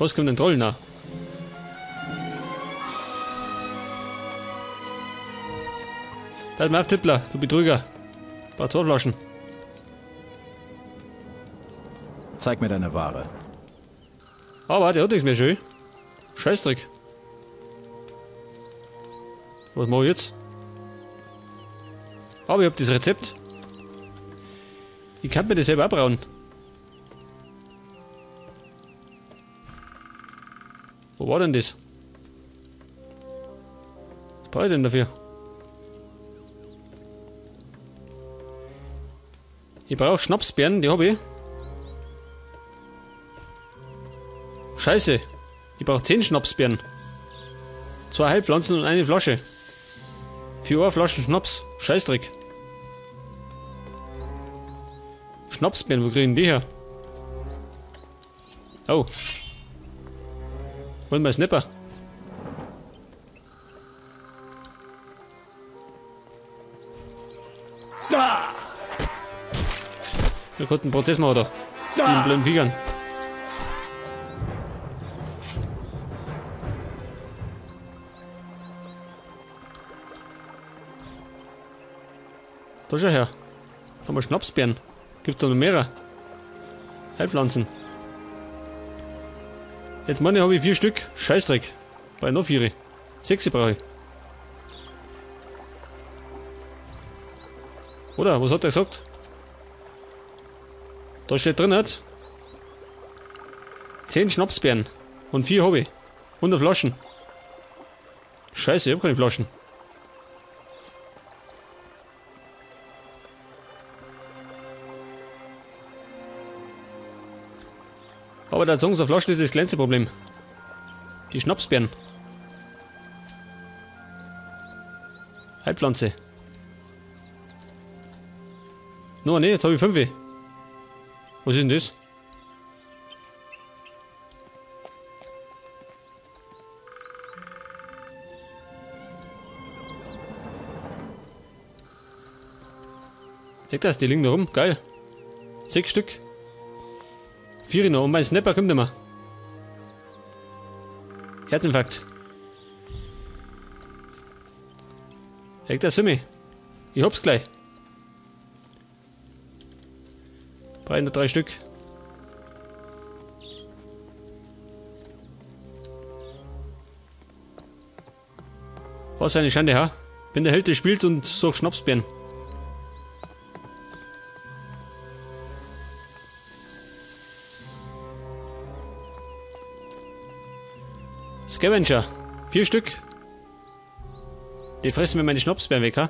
Was kommt denn Troll nach? Bleib mal auf, Tippler, du Betrüger. Ein paar Torflaschen. Zeig mir deine Ware. Aber der hat nichts mehr schön. Scheißdreck. Was mache ich jetzt? Aber ich hab das Rezept. Ich kann mir das selber abbrauen. Wo war denn das? Was brauche ich denn dafür? Ich brauche Schnapsbeeren, die habe ich. Scheiße. Ich brauche 10 Schnapsbeeren. 2 Heilpflanzen und eine Flasche. 4 Flaschen Schnaps. Scheißdreck. Schnapsbeeren, wo kriegen die her? Oh. Wollen wir Snapper? Wir konnten einen Prozess machen da. Die blöden Viechern. Da schau her. Da haben wir Schnapsbeeren. Gibt's da noch mehrere? Heilpflanzen. Jetzt meine ich, habe ich 4 Stück. Scheißdreck. Brauche ich noch 4. 6 brauche ich. Oder? Was hat er gesagt? Da steht drin, hat 10 Schnapsbeeren. Und 4 habe ich. 100 Flaschen. Scheiße, ich habe keine Flaschen. Aber der Songs auf Flasche ist das kleinste Problem. Die Schnapsbeeren. Heilpflanze. No, ne, jetzt habe ich 5. Was ist denn das? Heck das, die liegen da rum. Geil. 6 Stück. 4 noch. Und mein Snapper kommt nicht mehr. Herzinfarkt. Heck das, Summi. Ich hab's gleich. Brauche nur 3 Stück. Was für eine Schande, ha? Bin der Held des Spiels und such Schnapsbeeren. Scavenger. 4 Stück. Die fressen mir meine Schnapsbeeren weg, ha?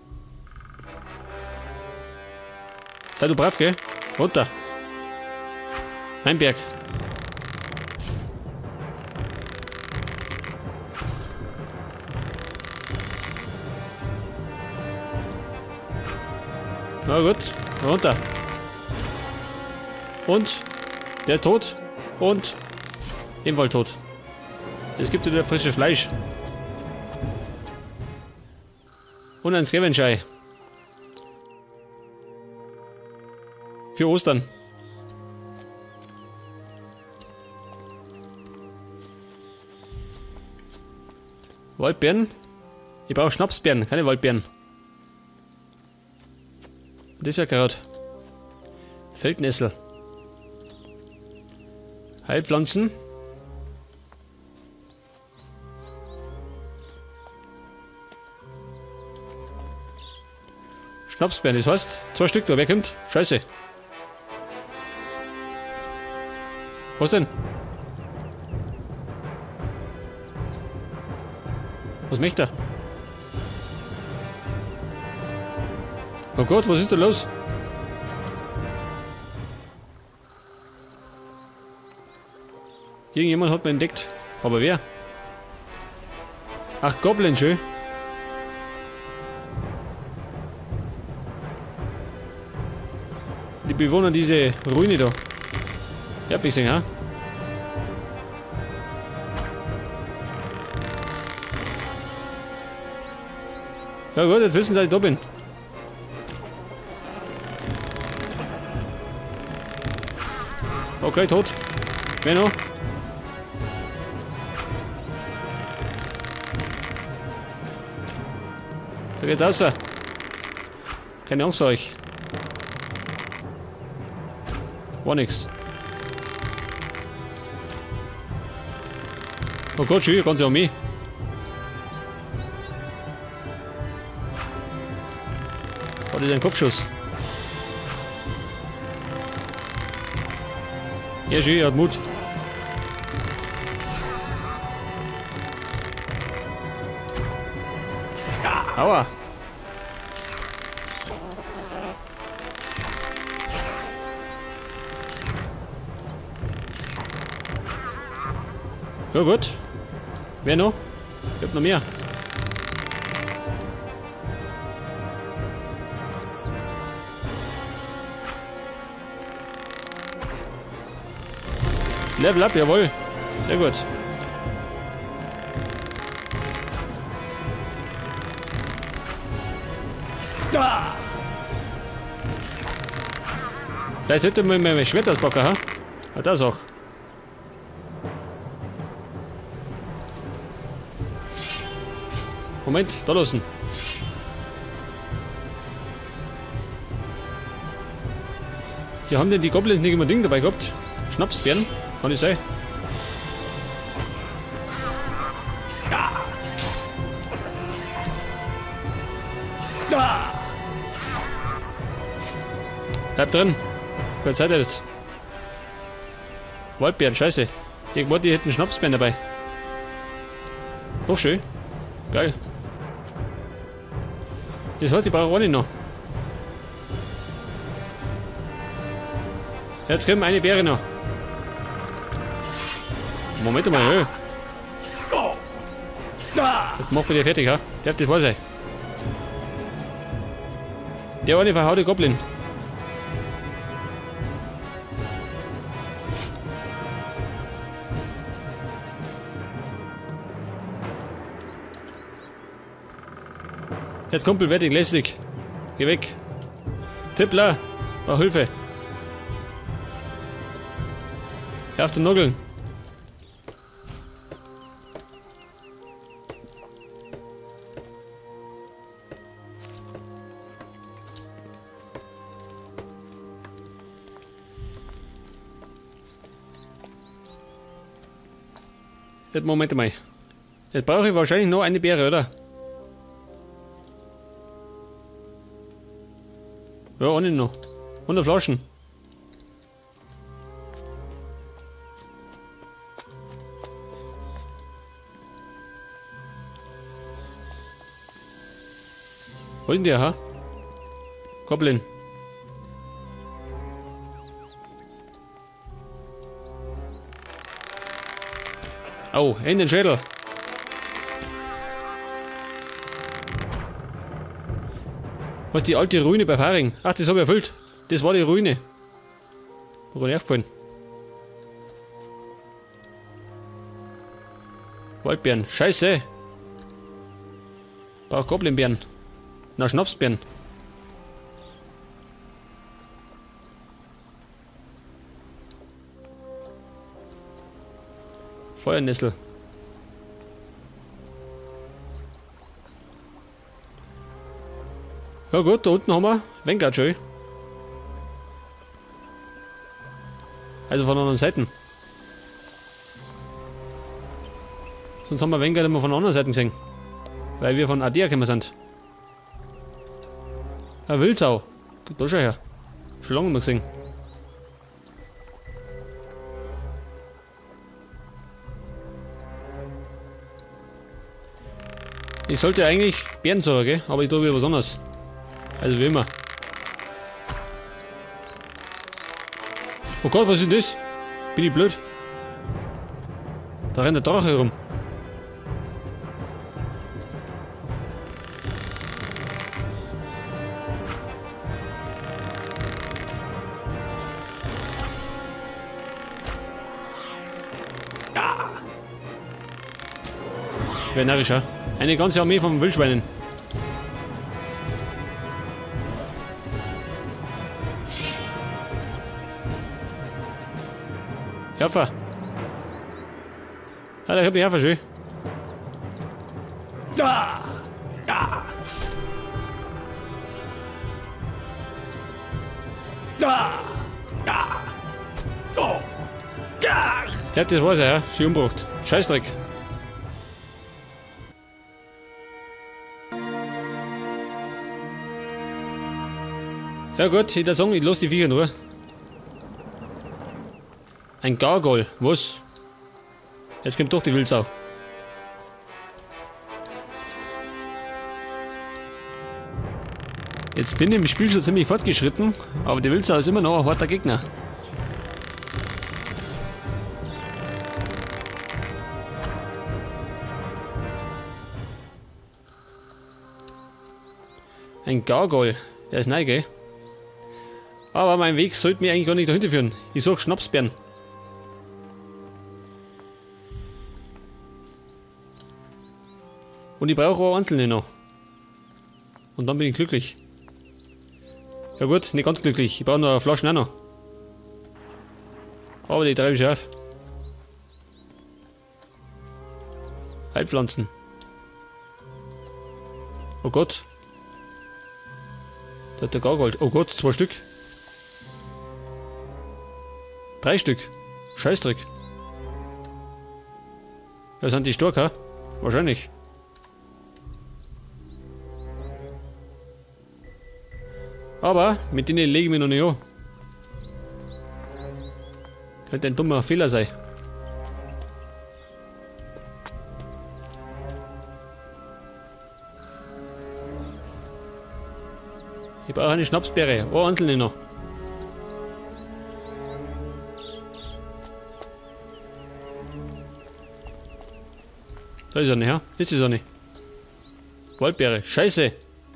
Sei du brav, gell? Runter. Mein Berg. Na gut, runter. Und der tot und ebenfalls tot. Es gibt wieder frisches Fleisch. Und ein Scavenger. Für Ostern. Waldbeeren? Ich brauche Schnapsbeeren, keine Waldbeeren. Das ist ja Kraut. Feldnessel. Heilpflanzen. Schnapsbeeren, das heißt 2 Stück da. Wer kommt? Scheiße. Was denn? Was möchte er? Oh Gott, was ist da los? Irgendjemand hat mich entdeckt. Aber wer? Ach, Goblin, schön. Die Bewohner diese Ruine da. Ich hab nicht gesehen, ha? Ja gut, jetzt wissen sie, dass ich da bin. Okay, tot. Wer noch? Da geht's raus. Keine Angst vor euch. War nix. Oh Gott, schön, ganz an mich. War das ein Kopfschuss? Ja, schön, er hat Mut. Aua. Ja gut. Wer noch? Ich hab noch mehr. Level up, jawohl. Sehr gut. Vielleicht sollte man mein Schwert auspacken, ha? Ja, das auch. Moment, da lassen. Hier haben denn die Goblins nicht immer Ding dabei gehabt? Schnapsbeeren? Kann nicht sein. Bleib drin. Keine Zeit jetzt. Waldbeeren, scheiße. Irgendwo die hätten Schnapsbeeren dabei. Doch schön. Geil. Das heißt, ich brauche auch nicht noch. Jetzt kriegen wir eine Beere noch. Moment mal, ja. Jetzt macht man die fertig, ha? Ja, das war sein. Der eine verhaute Goblin. Jetzt Kumpel, fertig, lästig. Geh weg. Tippler, brauch Hilfe. Hör auf zu nuckeln. Jetzt Moment mal. Jetzt brauche ich wahrscheinlich noch eine Beere, oder? Ja, auch nicht noch. 100 Flaschen. Wo ist denn der, ha? Goblin. Au, in den Schädel. Was die alte Ruine bei Faring? Ach, das habe ich erfüllt. Das war die Ruine. Wo kann ich aufgefallen? Waldbeeren. Scheiße. Brauch Goblinbeeren. Na, Schnapsbeeren. Feuernessel. Ja gut, da unten haben wir Vanguard schön. Also von anderen Seiten. Sonst haben wir Vanguard immer von anderen Seiten gesehen. Weil wir von Ardea gekommen sind. Eine Wildsau. Geht da schon her. Schon lange nicht mehr gesehen. Ich sollte eigentlich Bären suchen, gell? Aber ich tue wieder was anderes. Also wie immer. Oh Gott, was ist das? Bin ich blöd? Da rennt der Drache herum. Wer narrisch, ja? Eine ganze Armee von Wildschweinen. Helfer. Ah, da hab ich Helfer schön. Ja, das war's ja. Schön umgebracht. Scheißdreck. Ja gut, ich würde sagen, ich lasse die Viecher nur. Ein Gargoyle. Was? Jetzt kommt doch die Wildsau. Jetzt bin ich im Spiel schon ziemlich fortgeschritten, aber die Wildsau ist immer noch ein harter Gegner. Ein Gargoyle. Der ist neu, gell? Aber mein Weg sollte mir eigentlich gar nicht dahinter führen. Ich suche Schnapsbeeren. Und ich brauche auch einzelne noch. Und dann bin ich glücklich. Ja gut, nicht ganz glücklich. Ich brauche noch Flaschen auch noch. Aber die treibe ich auf. Heilpflanzen. Oh Gott. Da hat der Gargold. Oh Gott, 2 Stück. 3 Stück. Scheißdreck. Ja, sind die stark, ha? Wahrscheinlich. Aber mit denen lege ich mich noch nicht an. Könnte ein dummer Fehler sein. Ich brauche eine Schnapsbeere. Oh, einzelne noch. Da ist eine, ja? Ist die eine? Waldbeere. Scheiße!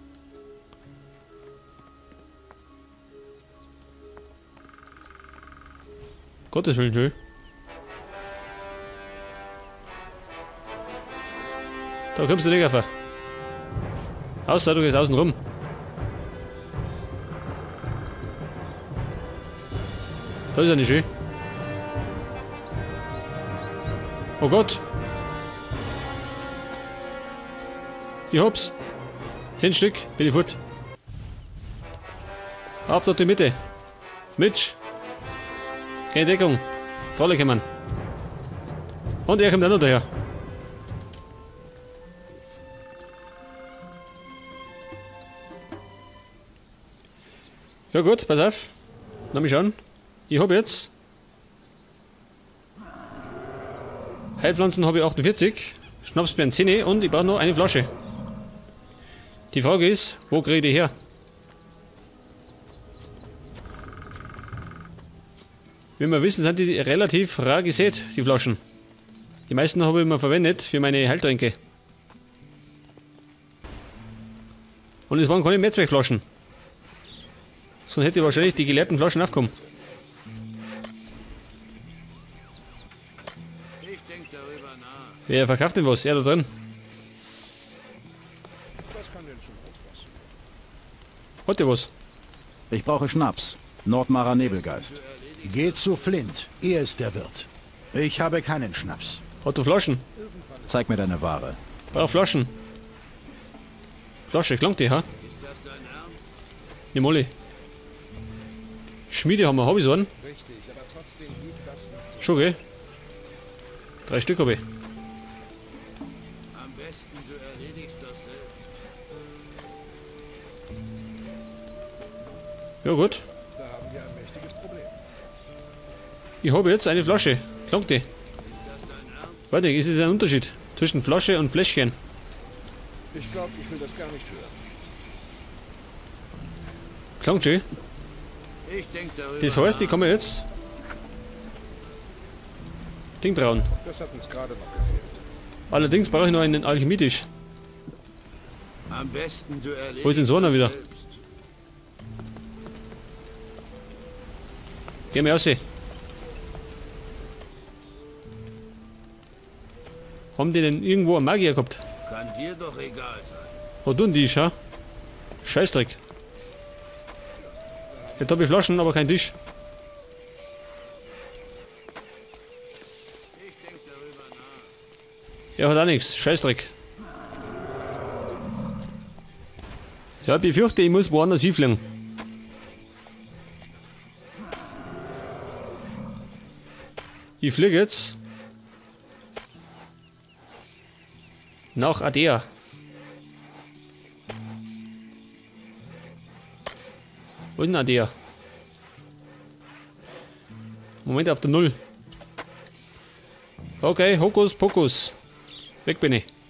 Gottes Willen, schön. Da kommst du nicht auf. Außer du gehst außen rum. Da ist er nicht schön. Oh Gott. Ich hab's. 10 Stück, bin ich fort. Ab dort in die Mitte. Mitch. Keine Deckung. Trolle kommen. Und er kommt auch noch daher. Ja gut, pass auf. Lass mich schauen. Ich habe jetzt Heilpflanzen habe ich 48, Schnapsbeeren 10 und ich brauche noch eine Flasche. Die Frage ist, wo kriege ich die her? Wie wir wissen, sind die relativ rar gesät, die Flaschen. Die meisten habe ich immer verwendet für meine Heiltränke. Und es waren keine Mehrzweckflaschen. Sonst hätte ich wahrscheinlich die geleerten Flaschen aufgekommen. Wer verkauft denn was? Er da drin? Hat der was? Ich brauche Schnaps. Nordmarer Nebelgeist. Geht zu Flint. Er ist der Wirt. Ich habe keinen Schnaps. Hat du Flaschen? Zeig mir deine Ware. Brauch Flaschen. Flasche, klangt die, ha? Nimm alle. Schmiede haben wir, hab ich so einen? Schon, gell? 3 Stück habe ich. Ja gut. Ich habe jetzt eine Flasche. Klangt die? Warte, ist es ein Unterschied zwischen Flasche und Fläschchen? Ich glaube, ich will das gar nicht hören. Klangt schön. Das heißt, ich kann mir jetzt Ding brauen. Das hat uns gerade noch gefehlt. Allerdings brauche ich noch einen Alchemietisch. Am besten du erledigst Wo ist denn so einer wieder? selbst. Geh mir raus. Haben die denn irgendwo einen Magier gehabt? Kann dir doch egal sein. Wo tun die, schau? Scheißdreck. Jetzt habe ich Flaschen, aber kein Tisch. Ich denk darüber nach. Er hat auch nichts. Scheißdreck. Ja, befürchte, ich muss woanders hinfliegen. Ich fliege jetzt nach Adea. Wo ist denn Adea? Moment, auf der Null. Okay, Hokus Pokus. Weg bin ich.